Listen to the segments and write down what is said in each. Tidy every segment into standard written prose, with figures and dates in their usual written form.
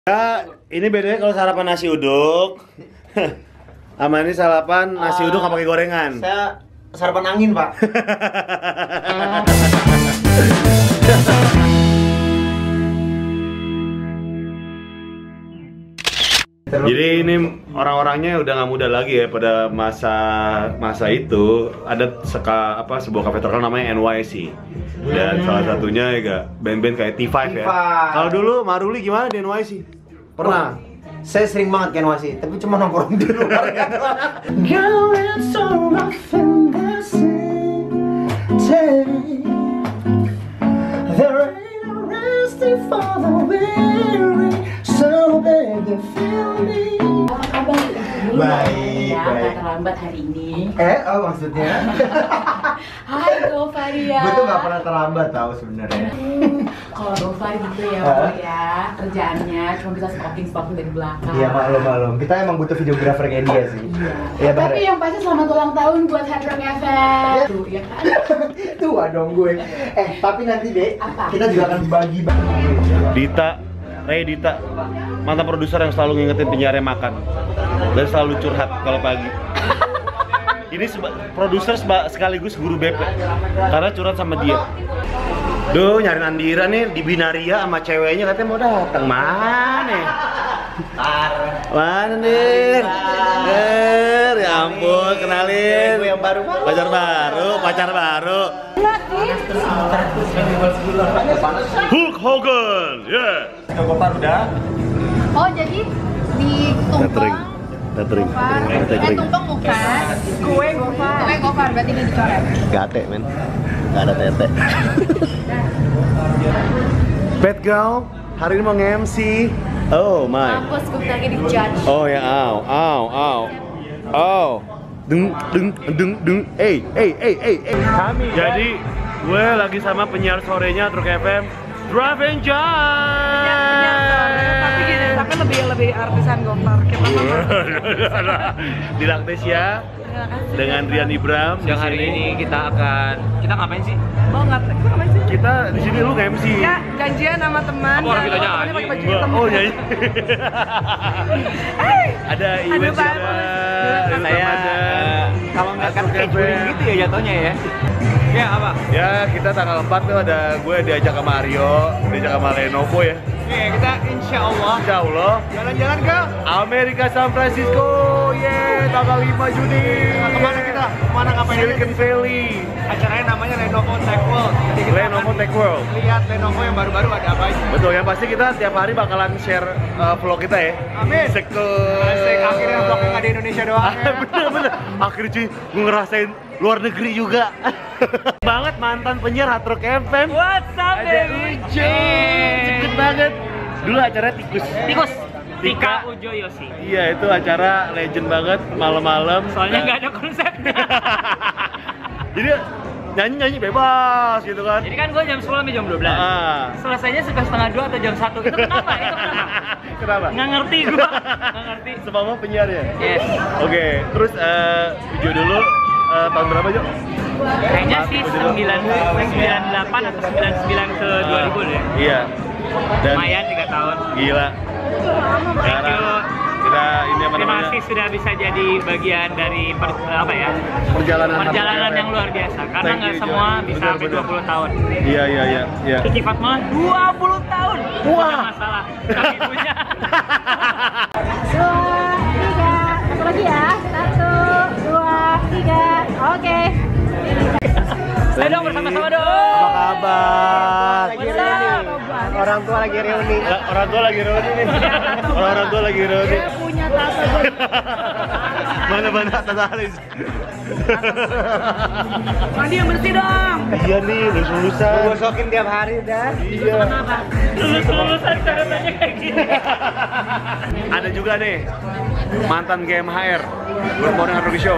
Ya, ini bedanya kalau sarapan nasi uduk. Sama ini sarapan nasi uduk nggak pakai gorengan. Saya sarapan angin, Pak. Jadi ini orang-orangnya udah nggak muda lagi ya pada masa itu. Ada sebuah kafe terkenal namanya NYC. Dan salah satunya ya band-band kayak T5 ya. Kalau dulu Maruli gimana di NYC? Pernah? Saya sering banget kan wasi, tapi cuma nongkrong di luar kan. Baik, baik. Terlambat hari ini. Maksudnya? Hai Gofar ya. Gue tuh gak pernah terlambat tau sebenarnya. Kalau Gofar gitu ya, Pak ya. Kerjaannya cuma bisa stalking dari belakang. Iya maklum. Kita emang butuh videografer kayak dia sih. Iya. Tapi yang pasti selamat ulang tahun buat Hard Rock FM. Tuh ya kan. Tua dong gue. Tapi nanti deh. Kita juga akan bagi. Dita, mantan produser yang selalu ngingetin penyiarnya makan dan selalu curhat kalau pagi. Ini produser sekaligus guru BP karena curhat sama dia. Duh, nyariin Andira nih di Binaria sama ceweknya katanya mau datang. Mana? Mana nih? Ya ampun, kenalin. Gue yang baru. Pacar baru. Hulk Hogan, ya. Gopar udah. Oh jadi ditumpeng. Tethering. Tumpeng bukan. Kue Gofar berarti ini dicoret. Gate men, gak ada tete. Bad girl, hari ini mau nge-MC. Oh my. Mampus gue lagi di judge. Oh ya, Deng. Jadi gue lagi sama penyiar sorenya Truk FM, Drive and Jive. Tapi lebih artisan Gofar. Kita di Laktesia dengan Rian Ibram. Yang hari ini kita ngapain sih? ngapain sih? Kita di sini lu nge-MC. Ya, janjian sama teman. Apa orang kita nyanyi? Pakai baju hitam. Oh nyanyi. Ada event juga. Kalau nggak kan catering gitu ya jatuhnya ya. Ya apa? Ya kita tanggal 4 tuh ada gue diajak sama Aryo, diajak sama Lenovo ya. Nih kita insya Allah Jalan-jalan ke Amerika San Francisco. Tanggal 5 Juni. Kemana kita? Kemana ngapain? Silicon Valley. Acaranya namanya Lenovo Tech World. Jadi kita Lenovo Tech World. lihat Lenovo yang baru-baru ada apa aja. Betul, yang pasti kita tiap hari bakalan share vlog kita ya. Amin. Asik. Akhirnya vlognya nggak di Indonesia doang. Bener. Akhirnya cuy, gue ngerasain luar negeri juga. Banget mantan penyiar Hard Rock FM. What's up, baby? Cepet banget. Dulu acaranya tikus. Tika Ujo Yosi. Iya, itu acara legend banget, malam-malam. Soalnya nggak ada konsepnya. Jadi nyanyi bebas gitu kan. Jadi kan gue jam 10 sampai jam 12. Selesainya suka setengah 2 atau jam 1. Itu kenapa? Kenapa? Nggak ngerti gue. Nggak ngerti. Semua penyiar ya? Yes. Oke, terus Ujo dulu tahun berapa Jo? Kayaknya sih 98 atau 99 ke 2000 deh. Iya. Dan Lumayan 3 tahun. gila. Sekarang kita ini apa Terima namanya? kasih sudah bisa jadi bagian dari perjalanan yang luar biasa. Karena Thank nggak you, semua Jo. bisa sampai Bener. 20 tahun. Iya. Kiki Fatma 20 tahun. Wah. Nggak masalah. Kami punya. 2, 3, satu lagi ya. 1, 2, 3. Oke. Ayo dong bersama-sama dong. Apa kabar? Orang tua lagi reuni. Orang tua lagi reuni nih. Orang tua lagi reuni. Saya punya tata gue. Mana Tata Alis? Mandi yang bersih dong. Iya nih, lulusan. Gosokin tiap hari udah. Iya. Lulusan cara tanya kayak gini. Ada juga nih mantan GMHR, Good Morning Hard Rock Show.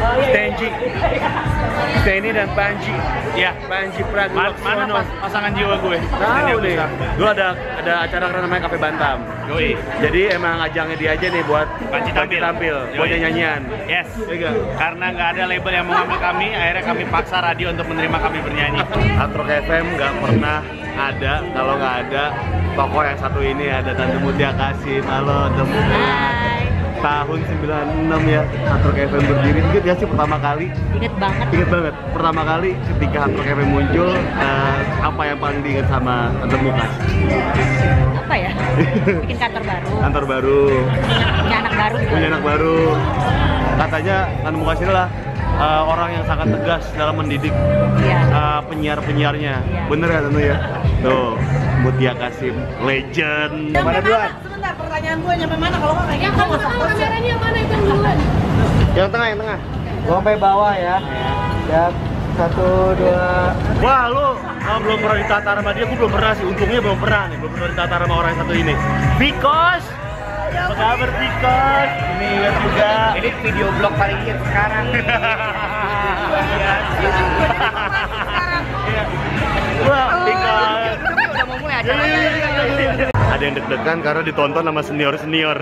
Steny dan Panji. Ya, Panji Pragiwaksono. mana pasangan jiwa gue? Tahu nih. Dulu ada acara keren namanya Cafe Bantam. Yoi. Jadi emang ajangnya dia aja nih buat Panji tampil. buat nyanyian. Yes. Iya. Karena nggak ada label yang mengambil kami, akhirnya kami paksa radio untuk menerima kami bernyanyi. Hard Rock FM nggak pernah ada kalau nggak ada tokoh yang satu ini ada Tante Mutia Kasim. Halo Tante Mutia. Tahun 96 ya Hard Rock FM berdiri. Ingat gak sih pertama kali? Ingat banget. Ingat banget. Pertama kali ketika Hard Rock FM muncul, apa yang paling diingat sama Tante Mukas? Apa ya? Bikin kantor baru. Kantor baru. Punya anak baru. Gitu. Punya anak baru. Katanya Tante Mukas ini lah orang yang sangat tegas dalam mendidik penyiar-penyiarnya. Iya. Bener ya Tante ya? Tuh, Mutia Kasim, legend. Mana duluan? Sebentar, pertanyaan gue nyampe mana kalau nggak Yang kameranya yang mana itu yang duluan? Yang tengah, yang tengah. Gua sampai bawah ya. Ya, 1, 2. Wah, lu belum pernah ditata sama dia, gue belum pernah sih. Untungnya belum pernah nih, belum pernah ditata sama orang yang satu ini. Vikos, apa kabar Vikos? Ini lihat juga. Ini video vlog paling hit sekarang. Wah, Vikos. Udah mau mulai acara. Ada yang deg-degan karena ditonton sama senior-senior.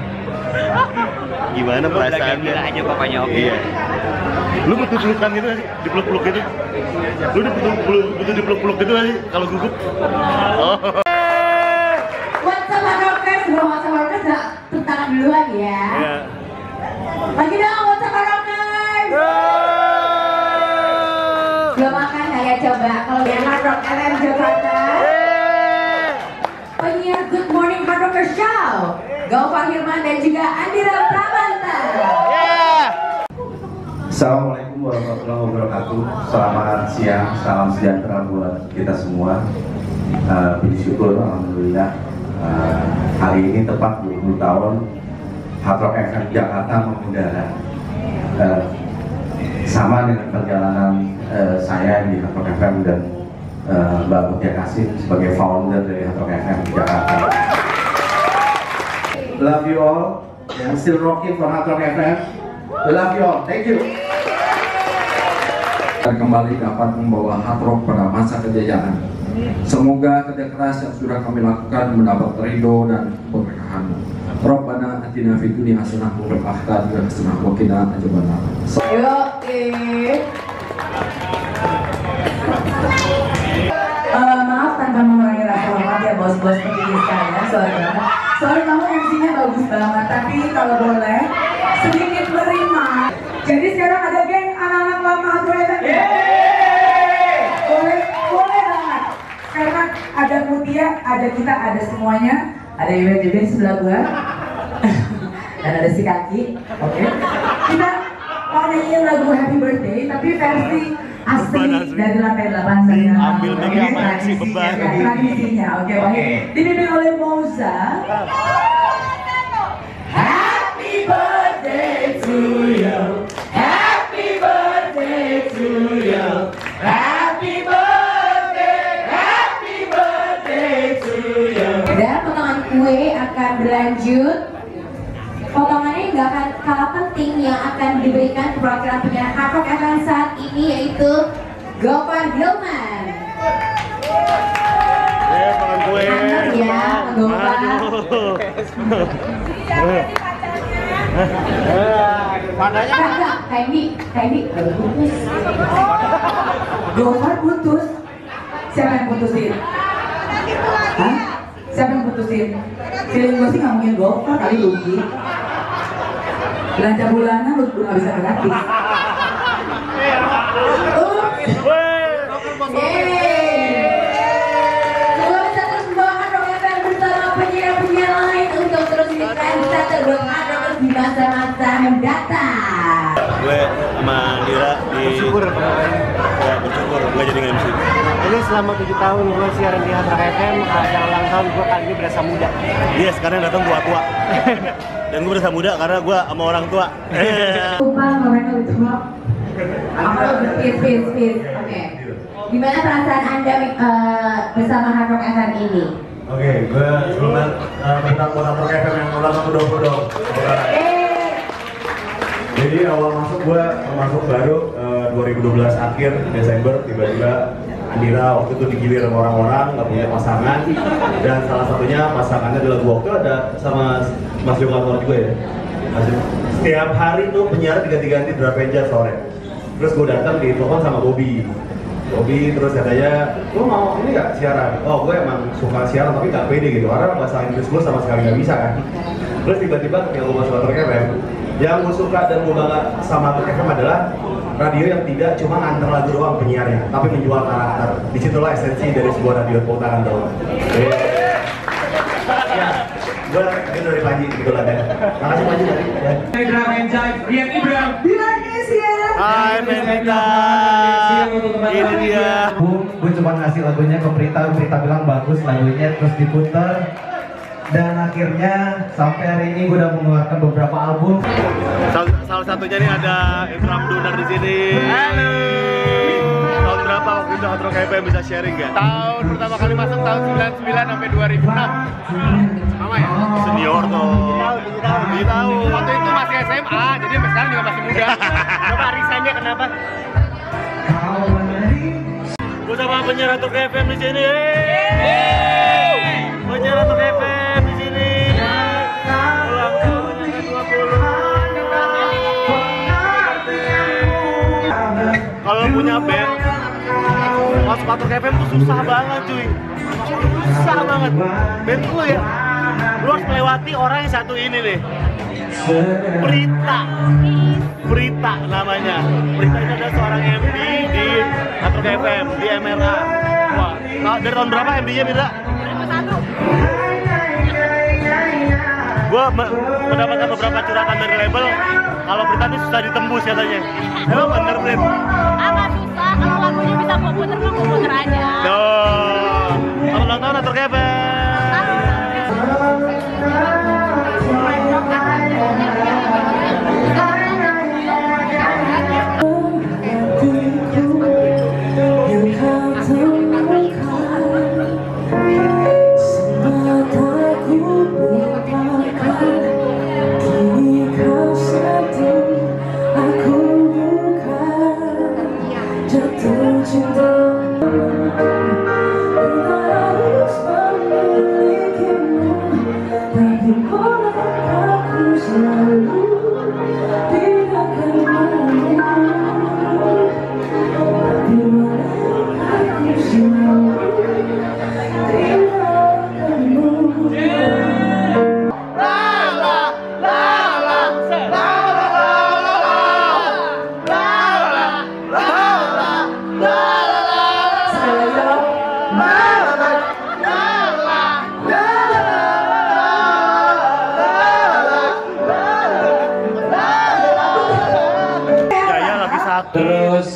Gimana perasaannya? Gila aja pokoknya oke. Iya. Lu butuh pelukan gitu gak sih? Dipeluk-peluk gitu? Lu butuh dipeluk-peluk gitu gak sih? Kalau gugup? Oh. What's up Rockers? Sebelum What's up Rockers, tepuk tangan duluan ya. Iya. Lagi dong What's up Rockers? Belum makan kalian coba. Kalau yang Hard Rock FM Jakarta, penyiar Good Morning Hard Rockers Show, Gofar Hilman dan juga Andira Pramanta. Assalamualaikum warahmatullahi wabarakatuh. Selamat siang, salam sejahtera buat kita semua. Puji syukur, alhamdulillah. Hari ini tepat 20 tahun Hard Rock FM Jakarta mengudara. Sama dengan perjalanan saya di Hard Rock FM dan Mbak Mutia Kasim sebagai founder dari Hard Rock FM Jakarta. Love you all. I'm still rocking for Hard Rock FM. We love you all. Thank you. Kembali dapat membawa hard rock pada masa kejayaan. Semoga kerja keras yang sudah kami lakukan mendapat ridho dan keberkahan. Rabbana atina fid dunya hasanah wa fil akhirati hasanah wa qina adzabannar. Maaf tanpa mengurangi rasa hormat ya bos-bos pendidik sekalian, sorry kamu MC-nya bagus banget, tapi kalau boleh sedikit menerima. Jadi sekarang ada geng anak-anak lama Hard Rock FM. Boleh banget. Karena ada Mutia, ada kita, ada semuanya. Ada Iwan juga di sebelah gua. Dan ada si Kaki. Oke. Kita mau nyanyiin lagu Happy Birthday, tapi versi asli dari lantai 8 sampai Ambil mega maksi beban. Tradisinya, oke. Dipimpin oleh Moza. Happy birthday to you. Happy birthday to you. Happy birthday to you. Dan potongan kue akan berlanjut. Potongannya nggak akan kalah penting yang akan diberikan ke perwakilan penyiar Hard Rock FM saat ini, yaitu Gofar Hilman. Makan kue. Anget ya, Gofar. Enggak, Kaini putus. Gofar putus. Siapa yang putusin? Hah? Siapa yang putusin? Feeling gue sih nggak mungkin Gofar, kali Luki. Belanja bulanan lu nggak bisa gratis. Semoga bisa terus membawa Hard Rock FM bersama penyiar-penyiar lain untuk terus jadi trendsetter buat Hard Rockers di masa-masa mendatang. Gue sama Dira bersyukur nggak jadi nge-MC. Ini selama 7 tahun gue siaran di Hard Rock FM, yang ulang tahun gue kali ini berasa muda. Iya, sekarang datang tua-tua. Dan gue berasa muda karena gue sama orang tua. Lupa momennya lucu banget. Apa lo speed. Oke. Gimana perasaan Anda bersama Hard Rock FM ini? Oke, gue sebelumnya minta buat Hard Rock FM yang ulang tahun ke-20 dong. Jadi awal masuk baru 2012 akhir Desember, tiba-tiba Andira waktu itu digilir sama orang-orang nggak punya pasangan, dan salah satunya pasangannya adalah gua. Waktu ada sama Mas Joko Anwar juga ya. Setiap hari tuh penyiar diganti-ganti Drapenja sore. Terus gue datang di telepon sama Bobby. Bobby terus katanya, lu mau ini nggak siaran? Oh gue emang suka siaran tapi nggak pede gitu, karena bahasa Inggris gue sama sekali nggak bisa kan. Terus tiba-tiba ketika gue masuk Atrok FM, yang gue suka dan gue bangga sama Atrok FM adalah radio yang tidak cuma nganter lagu doang penyiarnya, tapi menjual karakter. Disitulah esensi dari sebuah radio, tepuk tangan dong. Ya, gue dari Panji kebetulan ya. Makasih Panji tadi. Rian Ibram. Hai Pemita, ini dia. Gue cuma ngasih lagunya ke Prita bilang bagus lagunya, terus diputer. Dan akhirnya sampai hari ini gue udah mengeluarkan beberapa album. Salah satunya nih ada Imram Dunar di sini. Halo. Tahun berapa waktu itu Atrok FM bisa sharing nggak? Tahun pertama kali masuk tahun 99 sampai 2006. Sama ya? Senior tuh. Tahu. Waktu itu masih SMA, jadi sampai sekarang juga masih muda. Coba arisannya kenapa? Gue sama penyiar Atrok FM di sini. Penyiar Atrok FM di sini. Ulang tahunnya ke-20. Kalau punya band, masuk Atrok FM tuh susah banget cuy. Susah banget. Band lu ya, lu harus melewati orang yang satu ini nih. Prita namanya. Prita itu adalah seorang MD di Atrok FM, di MRA. Wah, dari tahun berapa MD-nya Prita? 2001. Gua mendapatkan beberapa curhatan dari label kalau Prita ini susah ditembus katanya. Emang bener Prit? Apa susah? Kalau lagunya bisa gua puter mah gua puter aja. Selamat ulang tahun Atrok FM. Terus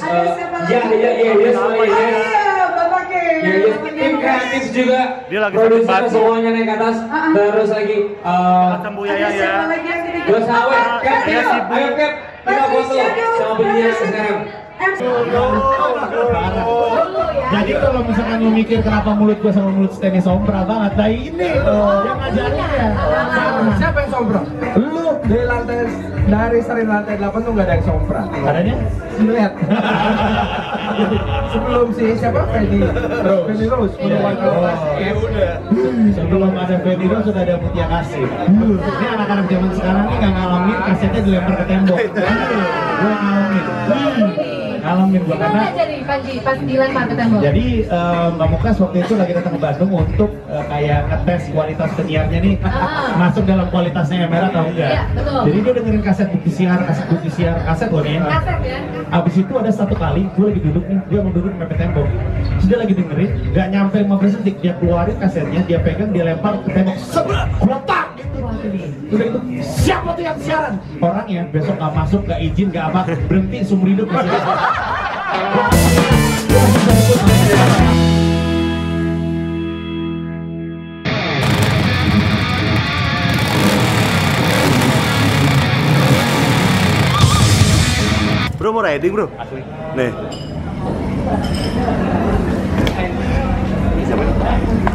tim kreatif juga, produser semuanya naik ke atas. Terus lagi Sembuh ya. Gue sawe, Cap, ayo Cap, kita foto sama penyiar sekarang. Jadi kalau misalkan lu mikir kenapa mulut gua sama mulut Stanley sombra banget, nah ini yang ngajarin ya. Siapa yang sombra? Lu dari seri lantai 8 tuh nggak ada yang sombra. Adanya? Silet. Sebelum si siapa? Fedi Rose. Sebelum ada Fedi Rose sudah ada Mutia Kasih. Ini anak-anak zaman sekarang nih nggak ngalamin kasetnya dilempar ke tembok. Gue ngalamin gua karena jadi Panji pas dilempar ke tembok. Jadi Mbak Mukas waktu itu lagi datang ke Bandung untuk kayak ngetes kualitas penyiarnya nih masuk dalam kualitasnya MR atau enggak. Iya, betul. Jadi dia dengerin kaset bukti siar, kaset loh nih. Kaset ya. Abis itu ada satu kali gue lagi duduk nih, gue mau duduk mepet tembok. Terus dia lagi dengerin, nggak nyampe 15 detik dia keluarin kasetnya, dia pegang, dia lempar ke tembok, sebrak, geletak gitu. Udah itu siapa tuh yang siaran? Orangnya besok nggak masuk, nggak izin, nggak apa, berhenti seumur hidup masih. Bro mau riding bro? Asli. Nih.